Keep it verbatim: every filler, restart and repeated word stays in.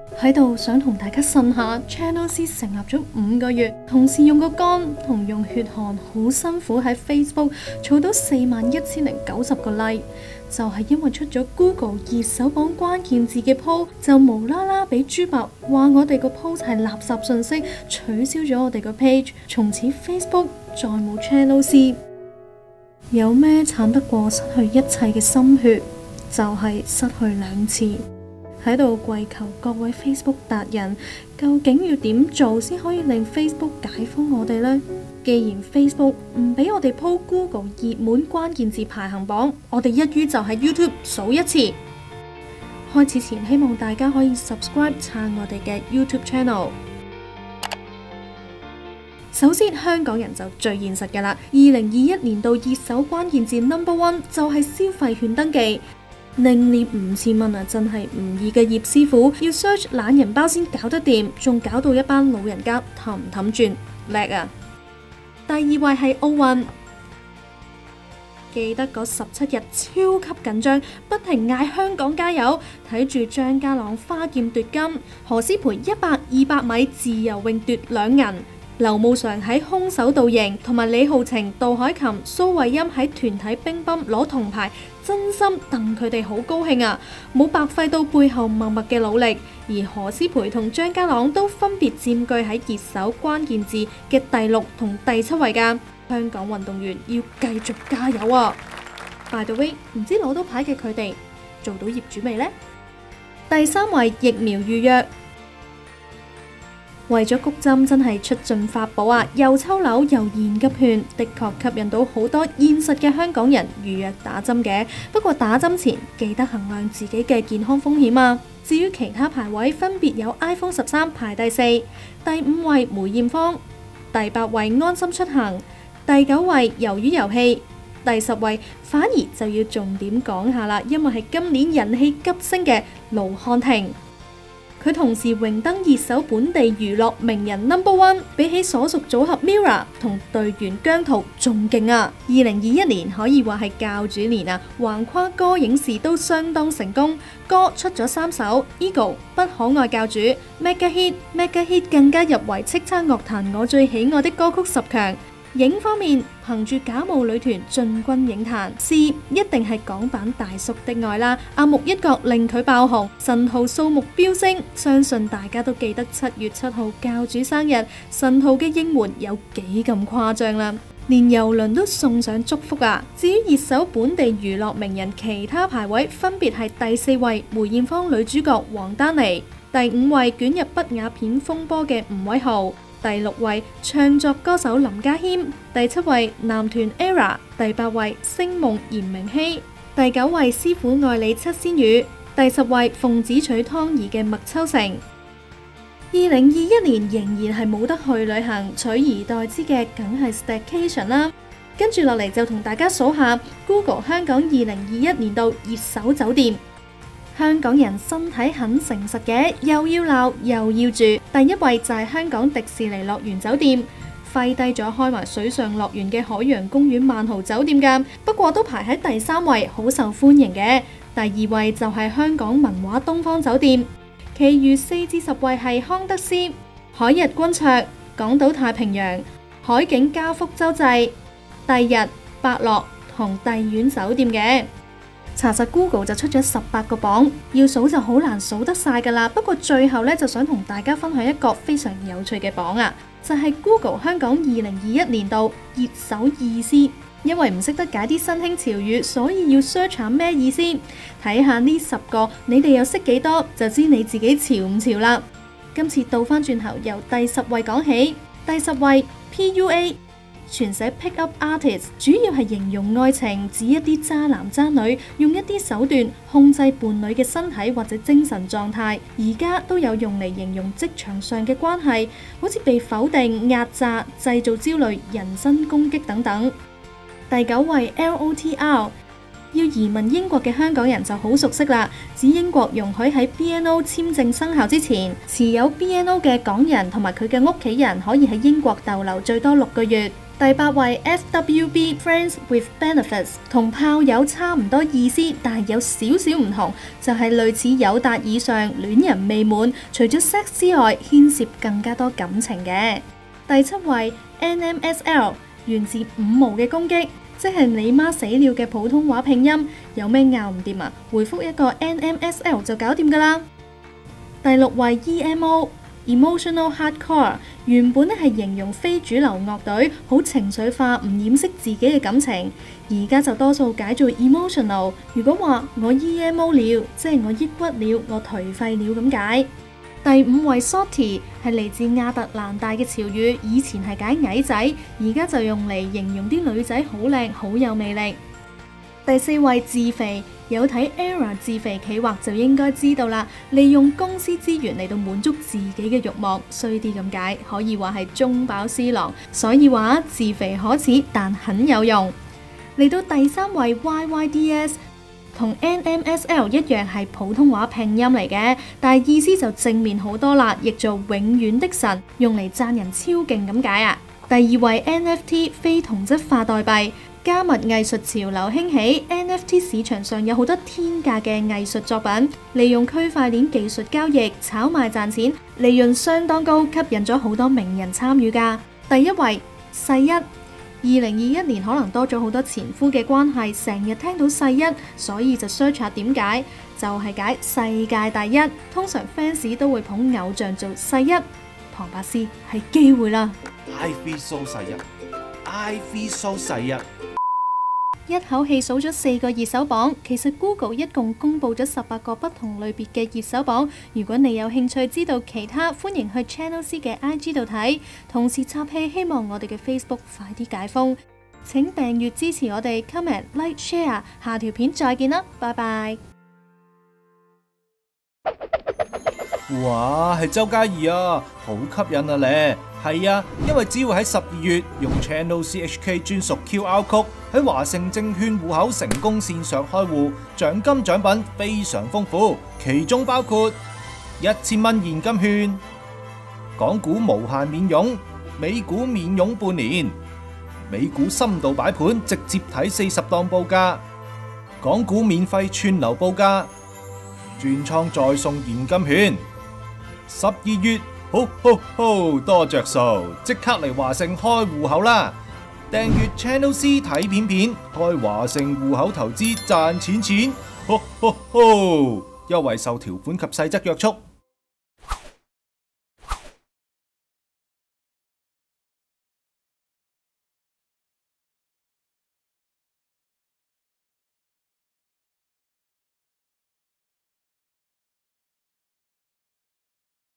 喺度想同大家呻下 Channel C 成立咗五個月，同時用個肝同用血汗，好辛苦喺 Facebook 儲到四萬一千零九十個 like， 就係因為出咗 Google 熱搜榜關鍵字嘅 post， 就無啦啦俾豬白話我哋個 post 係垃圾信息，取消咗我哋個 page， 從此 Facebook 再冇 Channel C。有咩慘得過失去一切嘅心血？就係失去兩次。喺度跪求各位 Facebook 達人，究竟要點做先可以令 Facebook 解封我哋呢？既然 Facebook 唔俾我哋鋪 Google 熱門關鍵字排行榜，我哋一於就喺 YouTube 數一次。開始前希望大家可以 subscribe 撐我哋嘅 YouTube channel。首先，香港人就最現實㗎啦。二零二一年度熱搜關鍵字 number one 就係消費券登記。另列五千蚊啊，真係唔易嘅葉師傅，要 search 懶人包先搞得掂，仲搞到一班老人家氹唔氹轉，叻啊！第二位係奧運，記得嗰十七日超級緊張，不停嗌香港加油，睇住張家朗花劍奪金，何詩蓓一百、二百米自由泳奪兩銀。劉慕常喺空手道型，同埋李浩晴、杜凱琹、蘇慧音喺團體乒乓攞銅牌，真心戥佢哋好高興啊！冇白費到背後默默嘅努力。而何詩蓓同張家朗都分別佔據喺熱搜關鍵字嘅第六同第七位㗎。香港運動員要繼續加油啊 ！By the way， 唔知攞到牌嘅佢哋做到業主未呢？第三位疫苗預約。為咗谷針真係出盡法寶啊！又抽樓又現金券，的確吸引到好多現實嘅香港人預約打針嘅。不過打針前記得衡量自己嘅健康風險啊！至於其他排位分別有 iPhone 十三排第四，第五位梅艷芳，第八位安心出行，第九位魷魚遊戲，第十位反而就要重點講下啦，因為係今年人氣急升嘅盧瀚霆。佢同時榮登熱搜本地娛樂名人 number one， 比起所屬組合 Mirror 同隊員姜濤仲勁啊！二零二一年可以話係教主年啊，橫跨歌影視都相當成功，歌出咗三首 Ego 不可愛教主 Mega Hit Mega Hit 更加入圍叱咤樂壇我最喜愛的歌曲十強。影方面，憑住假冒女團進軍影壇 ，C 一定係港版大叔的愛啦。阿木一角令佢爆紅，神號數目飆升，相信大家都記得七月七號教主生日，神號嘅應援有幾咁誇張啦，連郵輪都送上祝福啊！至於熱搜本地娛樂名人其他排位，分別係第四位梅艷芳女主角黃丹妮，第五位捲入不雅片風波嘅吳偉豪。第六位唱作歌手林家謙，第七位男團 Era， 第八位星夢嚴明熙，第九位師傅愛你七仙羽，第十位奉旨娶湯兒嘅麥秋成。二零二一年仍然係冇得去旅行，取而代之嘅梗係 staycation 啦。跟住落嚟就同大家數下 Google 香港二零二一年度熱搜酒店。香港人身體很誠實嘅，又要鬧又要住。第一位就係香港迪士尼樂園酒店，廢低咗開埋水上樂園嘅海洋公園萬豪酒店㗎，不過都排喺第三位，好受歡迎嘅。第二位就係香港文華東方酒店，其餘四至十位係康德斯、海逸君綽、港島太平洋、海景嘉福洲際、帝逸、百樂同帝苑酒店嘅。查實 Google 就出咗十八個榜，要數就好難數得晒㗎啦。不過最後咧就想同大家分享一個非常有趣嘅榜啊，就係 Google 香港二零二一年度熱搜意思。因為唔識得解啲新興潮語，所以要 search 下咩意思。睇下呢十個，你哋又識幾多，就知你自己潮唔潮啦。今次倒翻轉頭，由第十位講起。第十位 P U A。全寫 Pick Up Artist， 主要係形容愛情，指一啲渣男渣女用一啲手段控制伴侶嘅身體或者精神狀態。而家都有用嚟形容職場上嘅關係，好似被否定、壓榨、製造焦慮、人身攻擊等等。第九位 L O T R， 要移民英國嘅香港人就好熟悉啦，指英國容許喺 B N O 簽證生效之前，持有 B N O 嘅港人同埋佢嘅屋企人可以喺英國逗留最多六個月。 第八位 F W B Friends with Benefits 同炮友差唔多意思，但係有少少唔同，就係、是、類似友達以上戀人未滿，除咗 sex 之外，牽涉更加多感情嘅。第七位 N M S L 源自五毛嘅攻擊，即係你媽死了嘅普通話拼音，有咩拗唔掂啊？回覆一個 N M S L 就搞掂㗎啦。第六位 E M O。Emotional Hardcore 原本咧係形容非主流樂隊好情緒化，唔掩飾自己嘅感情，而家就多數解做 emotional。如果話我 E M O 了，即係我抑鬱了，我頹廢了咁解。第五位 Salty 係嚟自亞特蘭大嘅潮語，以前係解矮仔，而家就用嚟形容啲女仔好靚好有魅力。第四位自肥，有睇 Era 自肥企劃就應該知道啦，利用公司資源嚟到滿足自己嘅慾望，衰啲咁解，可以話係中飽私囊，所以話自肥可恥，但很有用。嚟到第三位 Y Y D S， 同 N M S L 一樣係普通話拼音嚟嘅，但係意思就正面好多啦，譯做永遠的神，用嚟讚人超勁咁解啊。第二位 N F T 非同質化代幣。加密藝術潮流興起 ，N F T 市場上有好多天價嘅藝術作品，利用區塊鏈技術交易炒賣賺錢，利潤相當高，吸引咗好多名人參與㗎。第一位世一，二零二一年可能多咗好多前夫嘅關係，成日聽到世一，所以就 search 下點解，就係、是、解世界第一。通常 fans 都會捧偶像做世一，龐伯斯係機會啦。 I feel so 世一 ，I feel so 世一。 一口氣數咗四個熱搜榜，其實 Google 一共公佈咗十八個不同類別嘅熱搜榜。如果你有興趣知道其他，歡迎去 Channel C 嘅 I G 度睇。同時插氣，希望我哋嘅 Facebook 快啲解封。請訂閱支持我哋 ，comment like share。下條片再見啦，拜拜。 哇，係周嘉怡啊，好吸引啊咧！係啊，因為只要喺十二月用 Channel C H K 專屬 Q R Code 喺華盛證券戶口成功線上開戶，獎金獎品非常豐富，其中包括一千蚊現金券、港股無限免佣、美股免佣半年、美股深度擺盤直接睇四十檔報價、港股免費串流報價、轉倉再送現金券。十二月，好好好多着數，即刻嚟華盛開戶口啦！訂閱 Channel C 睇片片，開華盛戶口投資賺錢錢，好好好！優惠受條款及細則約束。